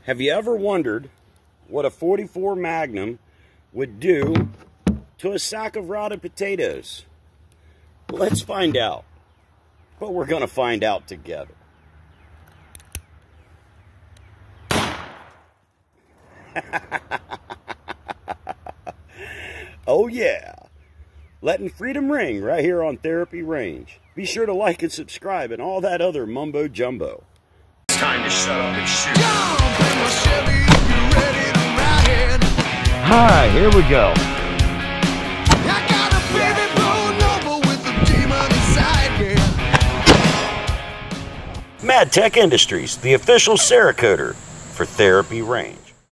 Have you ever wondered what a 44 Magnum would do to a sack of rotted potatoes? Let's find out. But we're going to find out together. Oh yeah. Letting freedom ring right here on Therapy Range. Be sure to like and subscribe and all that other mumbo jumbo. It's time to shut up and shoot. Hi, here we go. I got a baby blown over with a demon inside me. Mad Tech Industries, the official Cerakoter for Therapy Range.